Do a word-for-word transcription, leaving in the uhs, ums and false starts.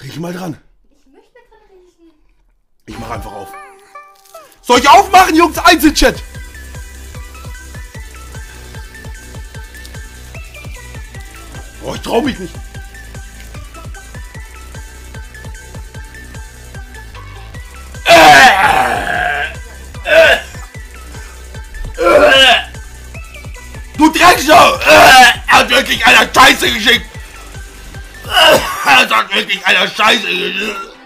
Riech mal dran. Ich möchte dran riechen. Ich mach einfach auf. Soll ich aufmachen, Jungs? Einzelchat. Oh, ich trau mich nicht. Du Drecksau! Er hat wirklich einer Scheiße geschickt! Er hat wirklich einer Scheiße geschickt!